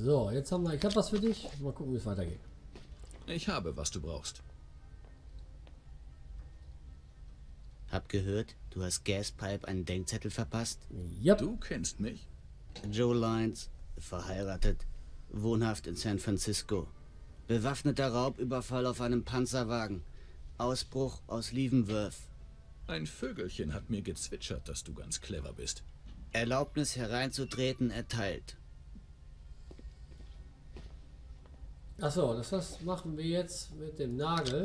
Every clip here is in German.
So, jetzt haben wir... Ich habe was für dich. Mal gucken, wie es weitergeht. Ich habe, was du brauchst. Hab gehört, du hast Gaspipe einen Denkzettel verpasst. Yep. Du kennst mich. Joe Lyons, verheiratet, wohnhaft in San Francisco. Bewaffneter Raubüberfall auf einem Panzerwagen. Ausbruch aus Leavenworth. Ein Vögelchen hat mir gezwitschert, dass du ganz clever bist. Erlaubnis hereinzutreten erteilt. Achso, das machen wir jetzt mit dem Nagel.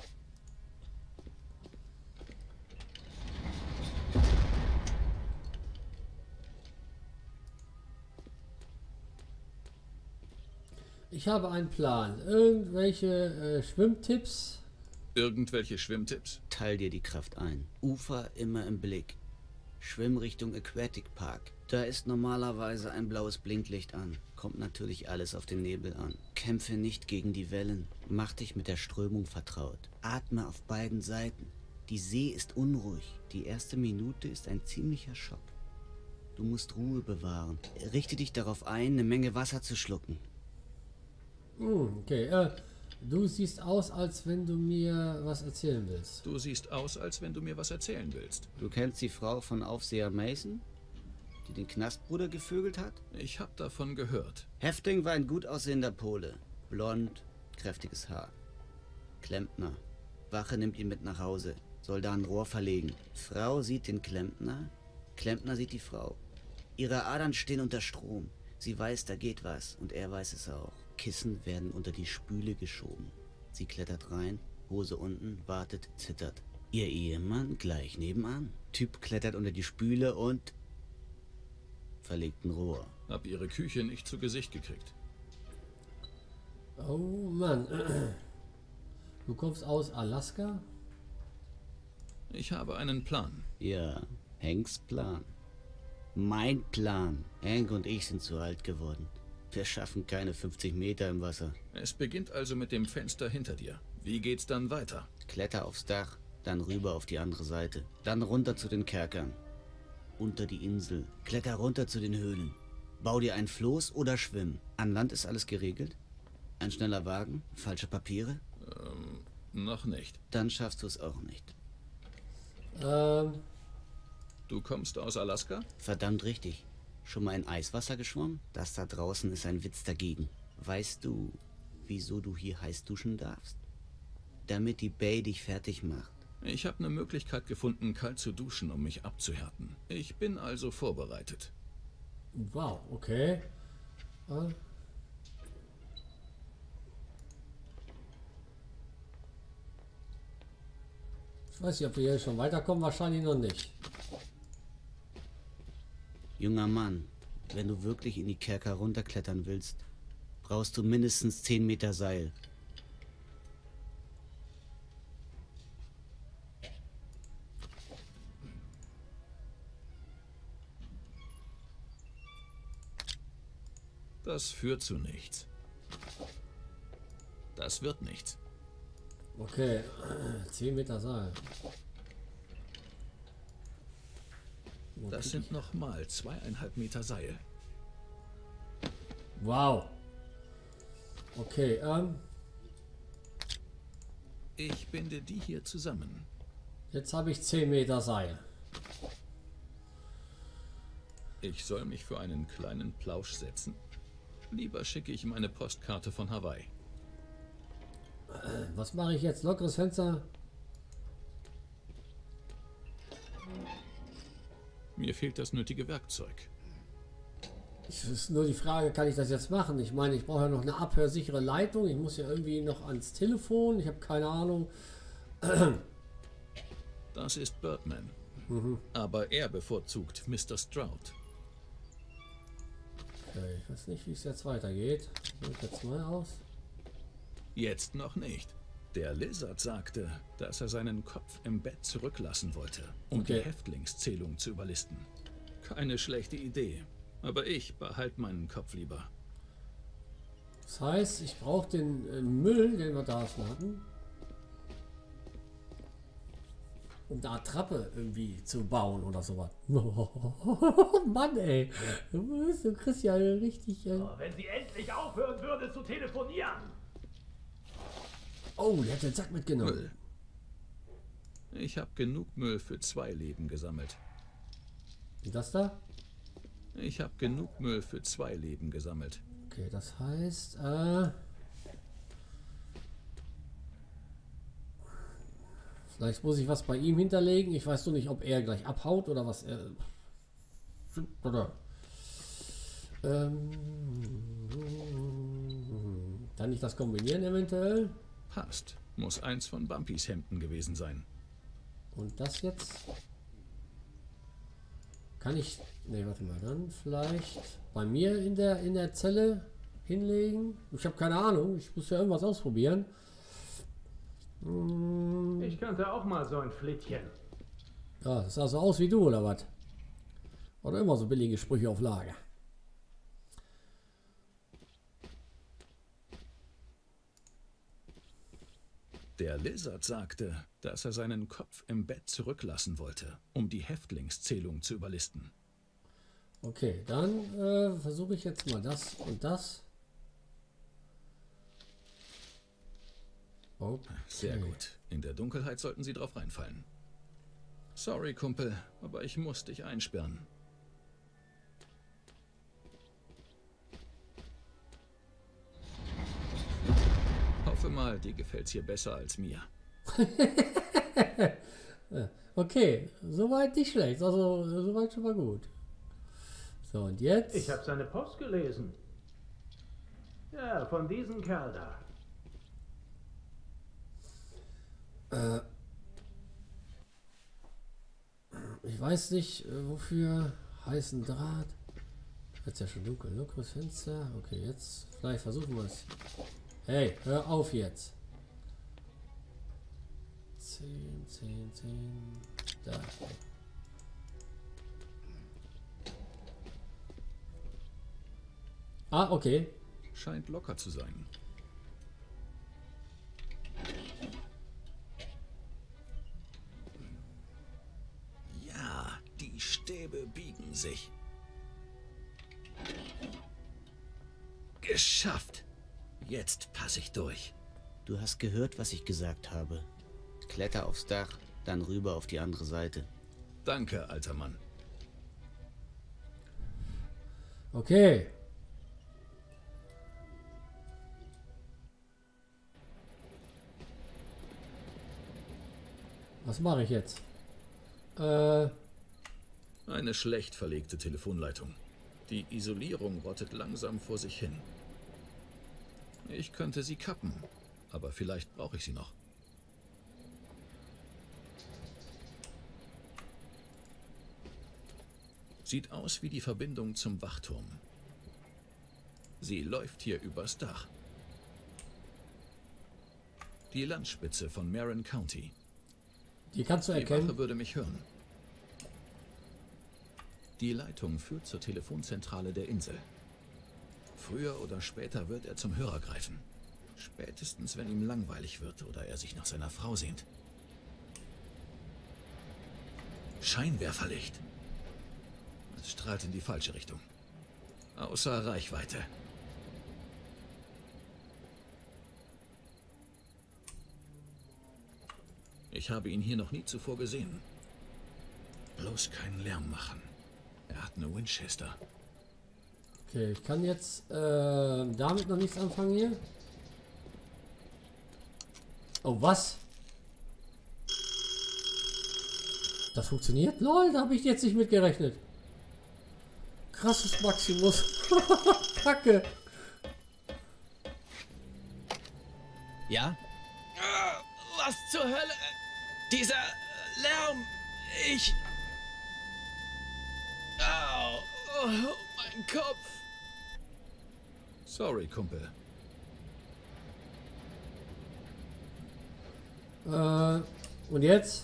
Ich habe einen Plan. Irgendwelche Schwimmtipps? Irgendwelche Schwimmtipps? Teil dir die Kraft ein. Ufer immer im Blick. Schwimm Richtung Aquatic Park. Da ist normalerweise ein blaues Blinklicht an. Kommt natürlich alles auf den Nebel an. Kämpfe nicht gegen die Wellen. Mach dich mit der Strömung vertraut. Atme auf beiden Seiten. Die See ist unruhig. Die erste Minute ist ein ziemlicher Schock. Du musst Ruhe bewahren. Richte dich darauf ein, eine Menge Wasser zu schlucken. Okay, du siehst aus, als wenn du mir was erzählen willst. Du siehst aus, als wenn du mir was erzählen willst. Du kennst die Frau von Aufseher Mason, die den Knastbruder gevögelt hat? Ich hab davon gehört. Häftling war ein gut aussehender Pole. Blond, kräftiges Haar. Klempner. Wache nimmt ihn mit nach Hause. Soll da ein Rohr verlegen. Frau sieht den Klempner. Klempner sieht die Frau. Ihre Adern stehen unter Strom. Sie weiß, da geht was. Und er weiß es auch. Kissen werden unter die Spüle geschoben. Sie klettert rein, Hose unten, wartet, zittert. Ihr Ehemann gleich nebenan. Typ klettert unter die Spüle und verlegt ein Rohr. Hab ihre Küche nicht zu Gesicht gekriegt. Oh Mann. Du kommst aus Alaska? Ich habe einen Plan. Ja, Hanks Plan. Mein Plan. Hank und ich sind zu alt geworden. Wir schaffen keine 50 Meter im Wasser. Es beginnt also mit dem Fenster hinter dir. Wie geht's dann weiter? Kletter aufs Dach, dann rüber auf die andere Seite. Dann runter zu den Kerkern. Unter die Insel. Kletter runter zu den Höhlen. Bau dir ein Floß oder schwimm. An Land ist alles geregelt? Ein schneller Wagen? Falsche Papiere? Noch nicht. Dann schaffst du es auch nicht. Du kommst aus Alaska? Verdammt richtig. Schon mal in Eiswasser geschwommen? Das da draußen ist ein Witz dagegen. Weißt du, wieso du hier heiß duschen darfst? Damit die Bay dich fertig macht. Ich habe eine Möglichkeit gefunden, kalt zu duschen, um mich abzuhärten. Ich bin also vorbereitet. Wow, okay. Ich weiß nicht, ob wir hier schon weiterkommen. Wahrscheinlich noch nicht. Junger Mann, wenn du wirklich in die Kerker runterklettern willst, brauchst du mindestens 10 Meter Seil. Das führt zu nichts. Das wird nichts. Okay, 10 Meter Seil. Das sind nochmal 2,5 Meter Seil. Wow. Okay, Ich binde die hier zusammen. jetzt habe ich 10 Meter Seil. Ich soll mich für einen kleinen Plausch setzen. Lieber schicke ich meine Postkarte von Hawaii. Was mache ich jetzt? Lockeres Fenster? Mir fehlt das nötige Werkzeug. Es ist nur die Frage, kann ich das jetzt machen? Ich meine, ich brauche ja noch eine abhörsichere Leitung. Ich muss ja irgendwie noch ans Telefon. Ich habe keine Ahnung. Das ist Birdman. Aber er bevorzugt Mr. Stroud. Okay, ich weiß nicht, wie es jetzt weitergeht. Sieht jetzt mal aus. Jetzt noch nicht. Der Lizard sagte, dass er seinen Kopf im Bett zurücklassen wollte, um die Häftlingszählung zu überlisten. Keine schlechte Idee. Aber ich behalte meinen Kopf lieber. Das heißt, ich brauche den Müll, den wir da hatten. um da Attrappe irgendwie zu bauen oder sowas. Oh, Mann, ey. Du kriegst ja richtig... Oh, wenn sie endlich aufhören würde zu telefonieren. Oh, der hat den Sack mitgenommen. Müll. Ich habe genug Müll für 2 Leben gesammelt. Und das da? Ich habe genug Müll für 2 Leben gesammelt. Okay, das heißt, vielleicht muss ich was bei ihm hinterlegen. Ich weiß nur nicht, ob er gleich abhaut oder was er... Oder... Kann ich das kombinieren eventuell? Passt. Muss eins von Bumpys Hemden gewesen sein. Und das jetzt? Kann ich... Ne, warte mal, dann vielleicht bei mir in der Zelle hinlegen? Ich habe keine Ahnung. Ich muss ja irgendwas ausprobieren. Ich kannte auch mal so ein Flittchen. Ja, das sah so aus wie du, oder was? Oder immer so billige Sprüche auf Lager. Der Lizard sagte, dass er seinen Kopf im Bett zurücklassen wollte, um die Häftlingszählung zu überlisten. Okay, dann versuche ich jetzt mal das und das. Okay. Sehr gut. In der Dunkelheit sollten sie drauf reinfallen. Sorry, Kumpel, aber ich muss dich einsperren. Hoffe mal, dir gefällt's hier besser als mir. Okay, soweit nicht schlecht. Also, soweit schon mal gut. So, und jetzt? Ich habe seine Post gelesen. Ja, von diesem Kerl da. Ich weiß nicht, wofür heißen Draht. Jetzt ja schon dunkel. Lockeres Fenster. Okay, jetzt vielleicht versuchen wir es. Hey, hör auf jetzt. 10, 10, 10. Da. Ah, okay. Scheint locker zu sein. Ja, die Stäbe biegen sich. Geschafft. Jetzt passe ich durch. Du hast gehört, was ich gesagt habe. Kletter aufs Dach, dann rüber auf die andere Seite. Danke, alter Mann. Okay. Was mache ich jetzt? Eine schlecht verlegte Telefonleitung. Die Isolierung rottet langsam vor sich hin. Ich könnte sie kappen, aber vielleicht brauche ich sie noch. Sieht aus wie die Verbindung zum Wachturm. Sie läuft hier übers Dach. Die Landspitze von Marin County. Die kannst du Die erkennen. Wache würde mich hören. Die Leitung führt zur Telefonzentrale der Insel. Früher oder später wird er zum Hörer greifen. Spätestens, wenn ihm langweilig wird oder er sich nach seiner Frau sehnt. Scheinwerferlicht. Es strahlt in die falsche Richtung. Außer Reichweite. Ich habe ihn hier noch nie zuvor gesehen. Bloß keinen Lärm machen. Er hat eine Winchester. Okay, ich kann jetzt damit noch nichts anfangen hier. Oh, was? Das funktioniert? Lol, da habe ich jetzt nicht mitgerechnet. Krasses Maximus. Kacke. Ja? Was zur Hölle? Dieser Lärm. Ich... Au. Oh, mein Kopf. Sorry, Kumpel. Und jetzt?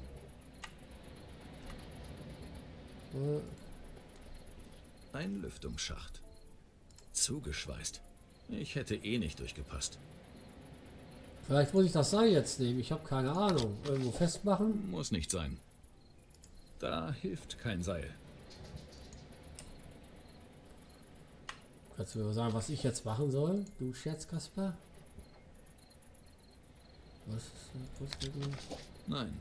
Ein Lüftungsschacht. Zugeschweißt. Ich hätte eh nicht durchgepasst. Vielleicht muss ich das Seil jetzt nehmen. Ich habe keine Ahnung. Irgendwo festmachen? Muss nicht sein. Da hilft kein Seil. Kannst du mir mal sagen, was ich jetzt machen soll? Du Scherz, Kasper? Was ist das? Nein.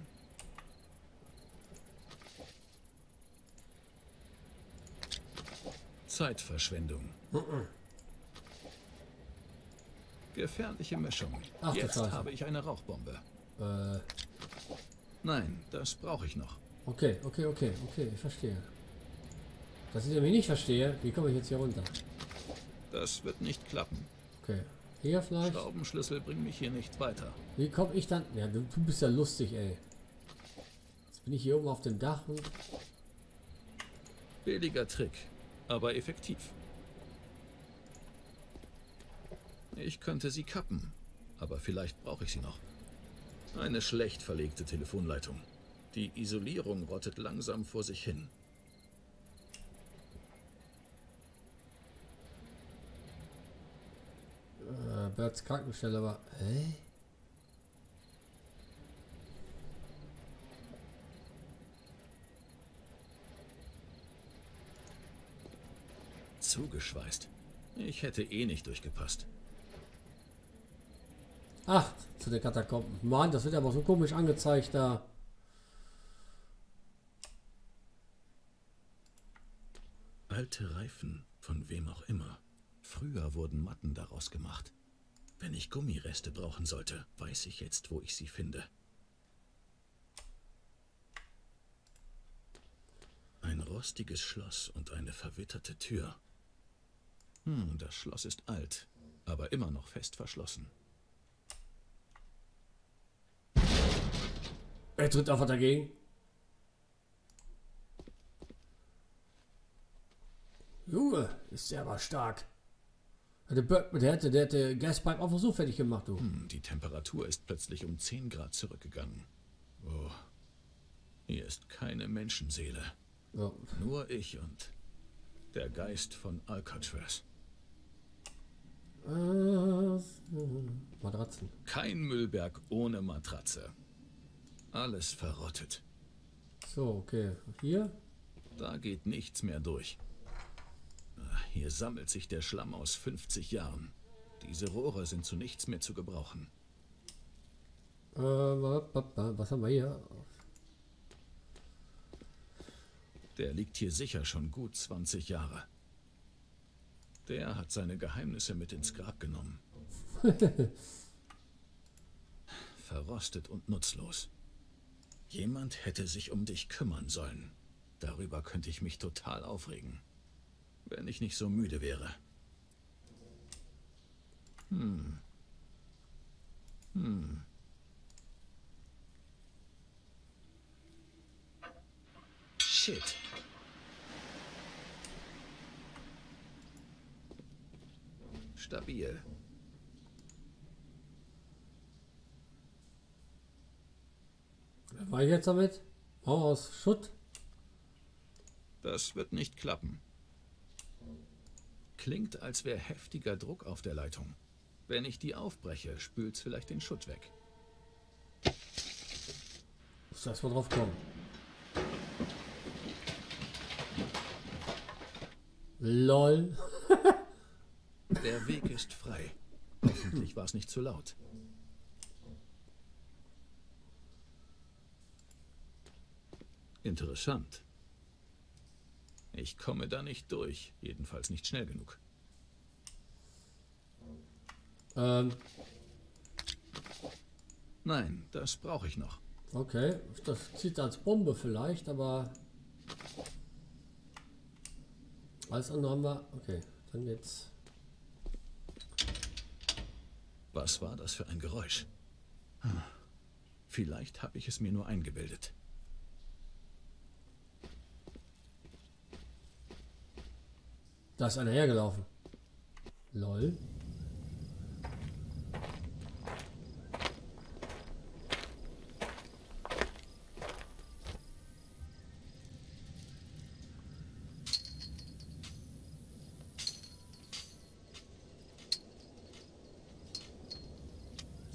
Zeitverschwendung. Gefährliche Mischung. Ach, du Jetzt Scheiße. habe ich eine Rauchbombe. Äh, Nein, das brauche ich noch. okay, ich verstehe. Was ich nämlich nicht verstehe, wie komme ich jetzt hier runter? Das wird nicht klappen. Okay, hier vielleicht? Schraubenschlüssel bringen mich hier nicht weiter. Wie komme ich dann? Ja, du bist ja lustig, ey. Jetzt bin ich hier oben auf dem Dach und... Billiger Trick, aber effektiv. Ich könnte sie kappen, aber vielleicht brauche ich sie noch. Eine schlecht verlegte Telefonleitung. Die Isolierung rottet langsam vor sich hin. Berts Krankenstelle war... Hä? Zugeschweißt. Ich hätte eh nicht durchgepasst. Ach, zu den Katakomben. Mann, das wird aber so komisch angezeigt da. Alte Reifen, von wem auch immer. Früher wurden Matten daraus gemacht. Wenn ich Gummireste brauchen sollte, weiß ich jetzt, wo ich sie finde. Ein rostiges Schloss und eine verwitterte Tür. Das Schloss ist alt, aber immer noch fest verschlossen. Er tritt einfach dagegen. Junge, ist der aber stark. Der hätte Gaspipe einfach so fertig gemacht, du. Die Temperatur ist plötzlich um 10 Grad zurückgegangen. Oh, hier ist keine Menschenseele. Ja. Nur ich und der Geist von Alcatraz. Matratzen. Kein Müllberg ohne Matratze. Alles verrottet. So, okay. Hier? Da geht nichts mehr durch. Hier sammelt sich der Schlamm aus 50 Jahren. Diese Rohre sind zu nichts mehr zu gebrauchen. Was haben wir hier? Der liegt hier sicher schon gut 20 Jahre. Der hat seine Geheimnisse mit ins Grab genommen. Verrostet und nutzlos. Jemand hätte sich um dich kümmern sollen. Darüber könnte ich mich total aufregen. Wenn ich nicht so müde wäre. Shit. Stabil. Was war ich jetzt damit? Mauer aus Schutt? Das wird nicht klappen. Klingt, als wäre heftiger Druck auf der Leitung. Wenn ich die aufbreche, spült's vielleicht den Schutt weg. Muss erst mal drauf kommen. LOL. Der Weg ist frei. Hoffentlich war es nicht zu laut. Interessant. Ich komme da nicht durch, jedenfalls nicht schnell genug. Nein, das brauche ich noch. Okay, das zieht als Bombe vielleicht, aber alles andere haben wir. Okay, dann jetzt. Was war das für ein Geräusch? Vielleicht habe ich es mir nur eingebildet. Da ist einer hergelaufen. LOL.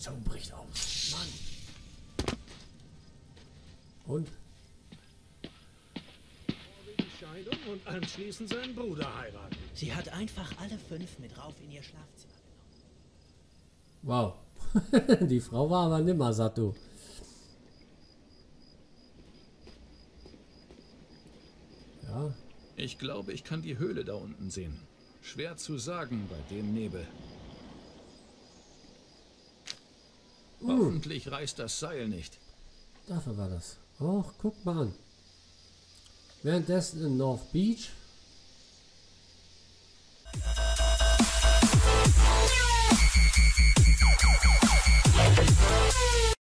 Zunge bricht aus. Mann. Und? Scheidung und anschließend seinen Bruder heiraten. Sie hat einfach alle 5 mit rauf in ihr Schlafzimmer genommen. Wow. Die Frau war aber nimmer satt, du. Ja. Ich glaube, ich kann die Höhle da unten sehen. Schwer zu sagen bei dem Nebel. Hoffentlich reißt das Seil nicht. Dafür war das. Och, guck mal an. Währenddessen in North Beach.